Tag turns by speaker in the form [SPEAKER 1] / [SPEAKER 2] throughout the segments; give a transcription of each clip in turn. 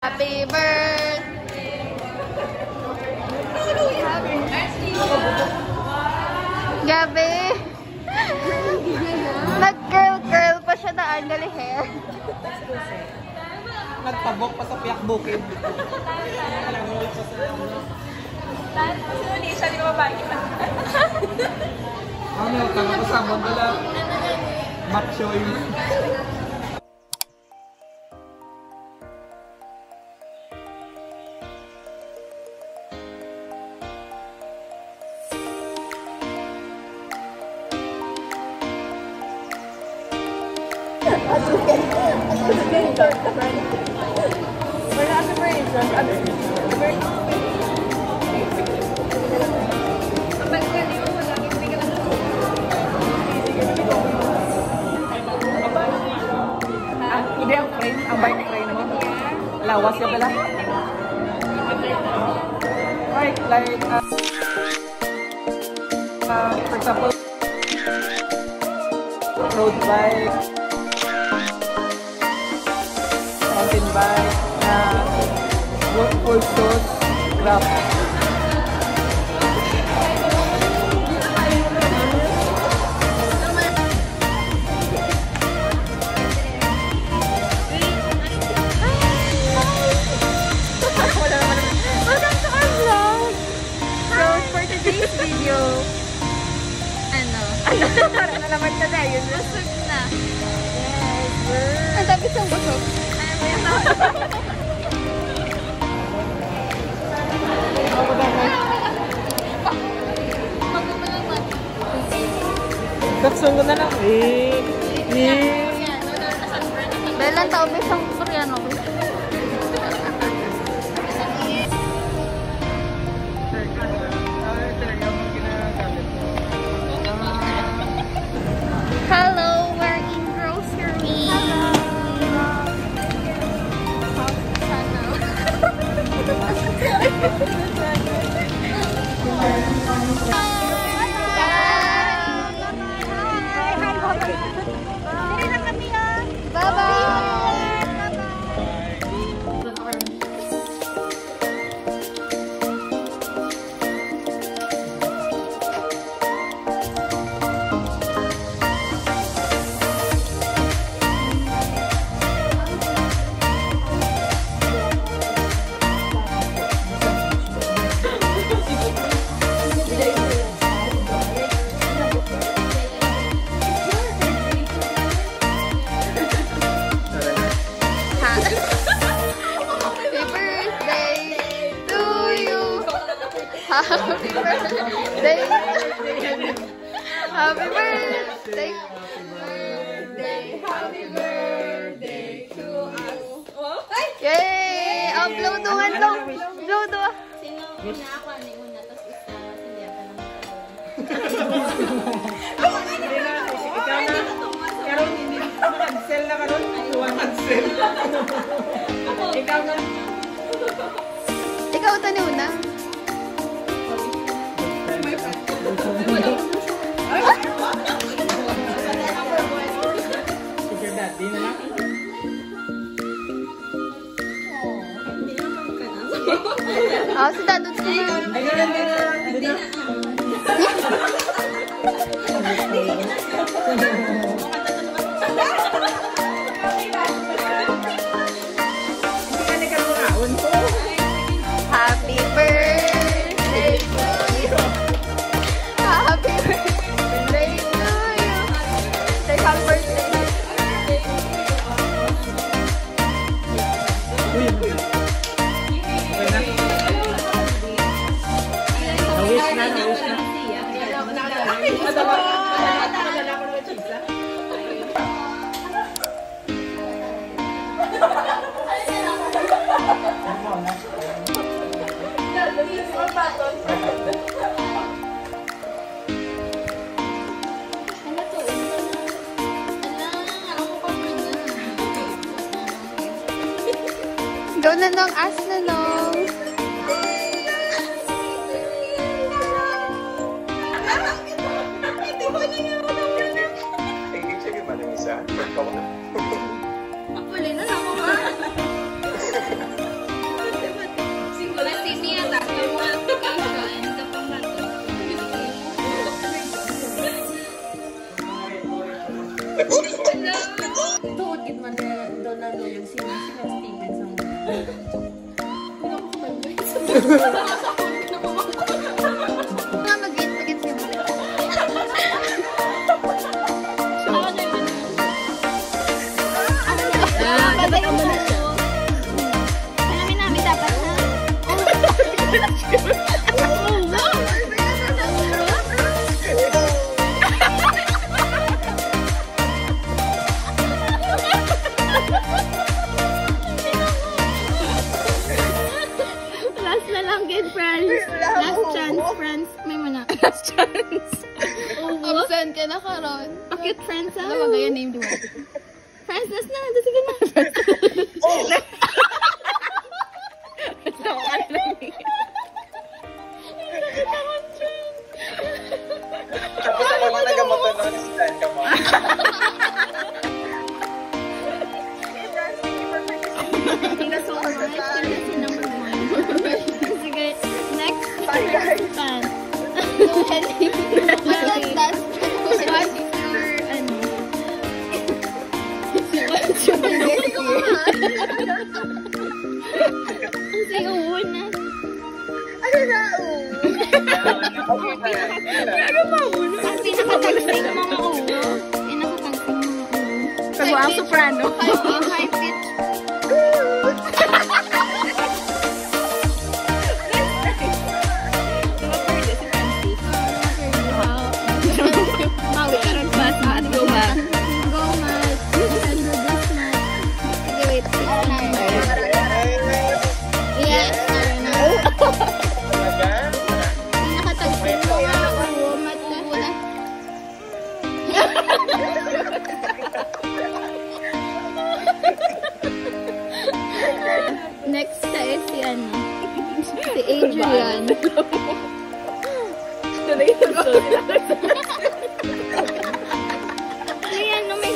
[SPEAKER 1] Happy birthday! Gabi! Nag-curl pa siya na angle hair.
[SPEAKER 2] Nagpabok pa sa piyak bukid.
[SPEAKER 3] Kasi hindi siya, di ba makita?
[SPEAKER 2] Ano, kami kasama nila. Makshoy. Hindi ang frame, ang bike frame mo. Lawas ka pala. Right, like, for example, road bike, mountain bike, full shoes, grab.
[SPEAKER 1] Video. Ano?
[SPEAKER 3] Parang nalaman na na yun.
[SPEAKER 1] Busog na.
[SPEAKER 3] Yes, girl.
[SPEAKER 1] Ang tabi sa busog.
[SPEAKER 3] Ano ba yun?
[SPEAKER 2] Katsun ko na lang.
[SPEAKER 1] Dahil lang tao ba isang Koreano? Hello, we're in grocery. Happy birthday! Happy birthday! Happy birthday to us! Yay! Oh, blow-doan to! Blow-doan!
[SPEAKER 3] Sino una ako? Ano yung una? Tapos isa, hindi ata lang
[SPEAKER 2] Ikaw na. Karon hindi cancel na karon. Cancel. Ikaw na.
[SPEAKER 1] Ikaw ito ni una.
[SPEAKER 2] Sugar daddy na lang.
[SPEAKER 1] Oh, si Dadot ko na.
[SPEAKER 2] Hindi na.
[SPEAKER 1] Happy birthday to you. Happy birthday to you. Say happy birthday.
[SPEAKER 2] Wish na.
[SPEAKER 1] Go na nung as na nung.
[SPEAKER 3] Ako, na lang ako.
[SPEAKER 1] Mag-get siya.
[SPEAKER 3] Ako na yun. Patay mo na siya. Alamin namin dapat na. Last na lang, good friends. Last chance, friends. May muna. Last chance.
[SPEAKER 1] Absent ka na karon.
[SPEAKER 3] Bakit, friends?
[SPEAKER 1] Ano ba kaya name diba?
[SPEAKER 3] Friends, last na. Sige na.
[SPEAKER 2] Tapos ako man nagamoto na si Dan ka mo.
[SPEAKER 3] Thank you so much. Kasi number 1. Sige, next. Fan.
[SPEAKER 1] What's last?
[SPEAKER 3] What's your, ano? Kasi oo na.
[SPEAKER 1] Ano na?
[SPEAKER 3] Ang pinakatagsing mga oo. Pinakatagsing mga oo.
[SPEAKER 1] Sago ang soprano. High pitch.
[SPEAKER 3] Mawi ka rin ba? Go ba? Go Matt. Send her this Matt. Sige, wait. Yes. Pinakatagsing mga oo. Matt ka. Next na is si ano? Si Adrian. Si ano may...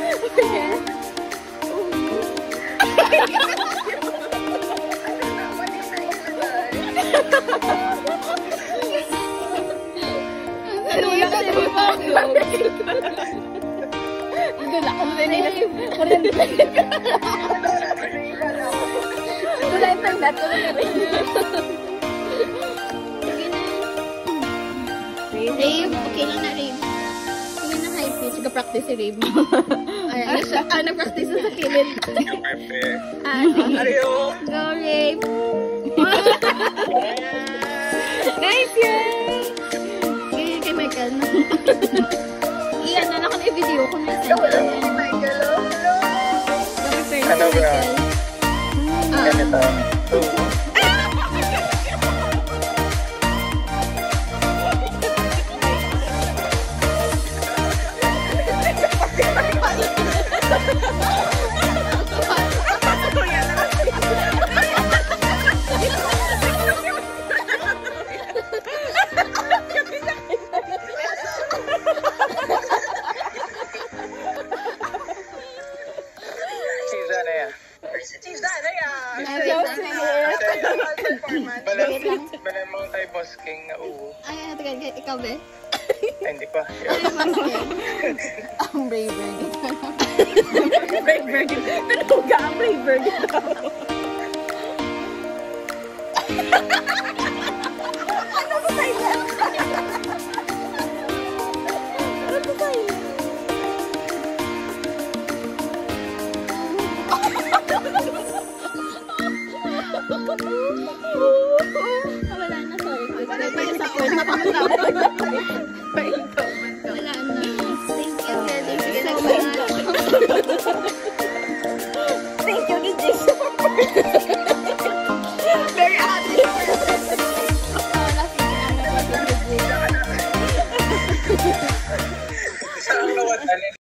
[SPEAKER 3] Ano yung Rave, okay lang na Rave. Sige na high pitch. Nag-practice si Rave. Ano siya? Nag-practice sa kilid. Go Rave. Guys, yay! Kay Michael. Iyan na ako na i-video ko na send ko lang yan.
[SPEAKER 2] Ano ba? Ganito. Malamang tayo boss king na uwo.
[SPEAKER 3] Ay, ikaw ba?
[SPEAKER 2] Hindi pa.
[SPEAKER 1] Ang braver dito.
[SPEAKER 4] Braver dito. Tunuga ang braver dito.
[SPEAKER 1] Ano ba tayo?
[SPEAKER 3] Wala na, sorry. Wala na, sorry.